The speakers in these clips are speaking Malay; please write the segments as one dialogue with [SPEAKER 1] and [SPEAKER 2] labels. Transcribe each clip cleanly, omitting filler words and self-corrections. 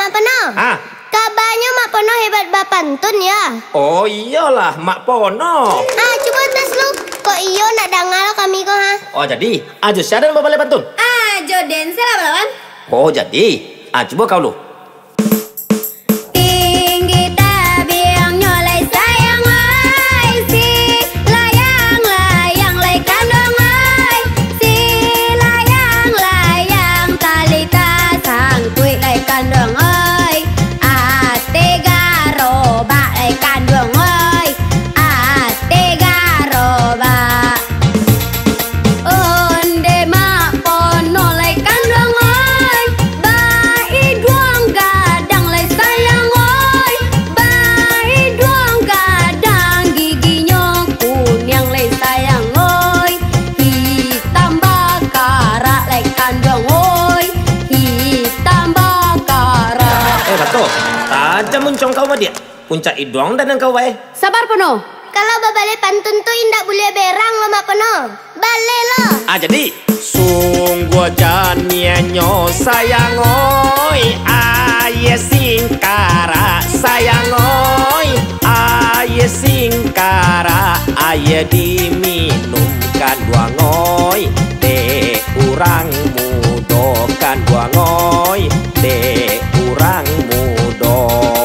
[SPEAKER 1] Mak Pono.
[SPEAKER 2] Ah.
[SPEAKER 1] Kabarnya Mak Pono hebat berpantun ya.
[SPEAKER 2] Oh iyalah, Mak Pono.
[SPEAKER 1] Coba tes lu. Kok iyo nak dengar lo kami kok ha?
[SPEAKER 2] Oh jadi, ajo siapa yang bapak pantun?
[SPEAKER 1] Joden saya lawan.
[SPEAKER 2] Oh jadi, coba kau lu.
[SPEAKER 1] Tinggi tabiang nyolai sayang ai, si layang-layang lai kandung ai, si layang-layang talita sangkui lai kandung ai, ate garoba lai kandung ai, ate garoba. Onde Mak Pono lai kandung ai, bai duang gadang lai sayang ai, bai duang gadang giginya kuning lai sayang ai, hitam bakara lai kandung ai, hitam bakara.
[SPEAKER 2] Betul. Tajam muncung kau mah dia. Puncak idong dan kau wae.
[SPEAKER 1] Sabar Pono. Kalau babale pantun tu indak boleh berang lo Mak Pono. Bale lo.
[SPEAKER 2] Jadi sungguh janyanyo sayang oi, aye singkara sayang oi, aye singkara aye diminumkan buang oi, de urang mudo kan buang oi, de urang mudo.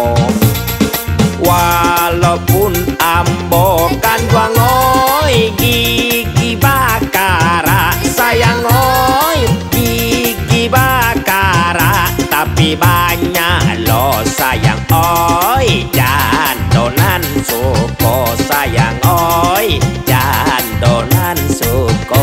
[SPEAKER 2] Walaupun ambo kan buang oi, gigi bakara sayang oi, gigi bakara tapi banyak lo sayang oi, jandonan suko sayang oi, jandonan suko.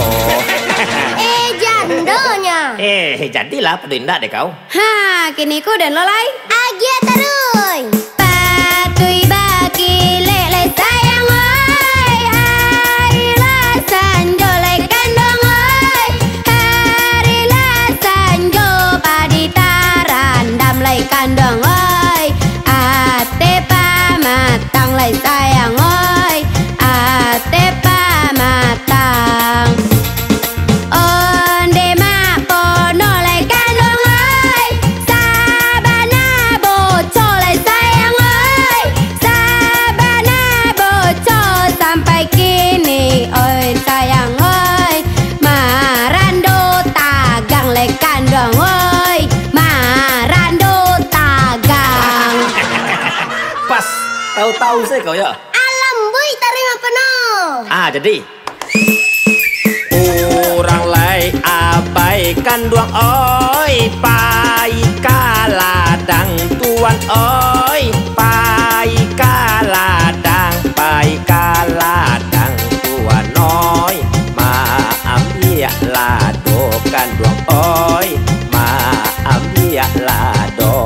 [SPEAKER 1] Jandonya.
[SPEAKER 2] Jadilah pedindak deh kau.
[SPEAKER 1] Kini ku dan lo lai. Agia terus. Patui bagi lele sayang oi, harilah sanjo lai kandung oi, harilah sanjo padi tarandam lai kandung oi, ate pamatang lai sayang oi, ate pamatang. Onde Mak Pono lai kandung oi, sabana boco lai sayang oi, sabana boco sampai kini oi sayang oi, marando tagang lai kandung oi, marando tagang.
[SPEAKER 2] Pas, tahu-tahu saya kau ya.
[SPEAKER 1] Alam bui tarima Pono.
[SPEAKER 2] Jadi orang lai abaikan duang oi, pai kaladang tuan oi, pai kaladang tuan oi, maambiak lado kan duang oi, maambiak lado.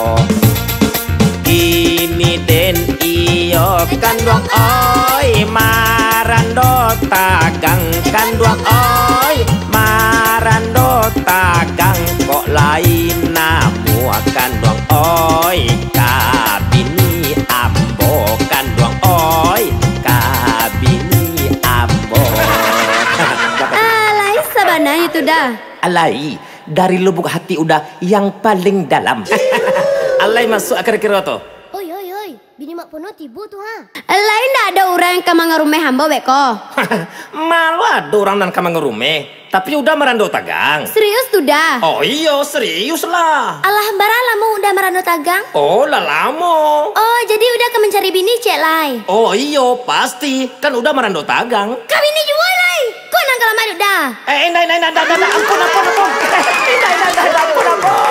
[SPEAKER 2] Kini den iyo kan duang oi, marando tagang kan duang oi, marando tagang kok lain namu akan duang oi, kabini ambo kan duang oi, kabini ambo.
[SPEAKER 1] Alai sabana itu dah.
[SPEAKER 2] Alai dari lubuk hati udah yang paling dalam. Alai masuk kira-kira tu.
[SPEAKER 1] Oi, bini Mak Pono tibu tu ha. Lain tak ada orang yang kamang rumah hamba beko.
[SPEAKER 2] Malu ada orang dan kamang rumah, tapi udah merando tagang.
[SPEAKER 1] Serius tu dah.
[SPEAKER 2] Oh iya, serius lah.
[SPEAKER 1] Allah bara lama udah merando tagang.
[SPEAKER 2] Oh lah lama.
[SPEAKER 1] Oh jadi udah ke mencari bini cek lai.
[SPEAKER 2] Oh iya pasti, kan udah merando tagang.
[SPEAKER 1] Kami ni jual lai. Kau nang kalau madu dah.
[SPEAKER 2] Ampun. Ampun.